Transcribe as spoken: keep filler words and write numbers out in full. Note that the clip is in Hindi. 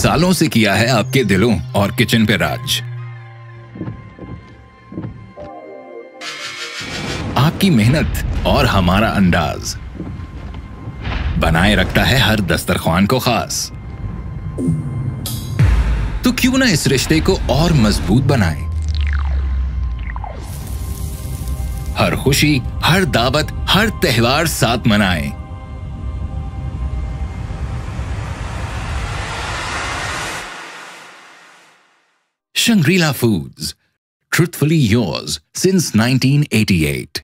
सालों से किया है आपके दिलों और किचन पे राज। आपकी मेहनत और हमारा अंदाज बनाए रखता है हर दस्तरख्वान को खास। तो क्यों ना इस रिश्ते को और मजबूत बनाएं? हर खुशी, हर दावत, हर त्योहार साथ मनाएं। Shangri-La Foods, truthfully yours since nineteen eighty-eight.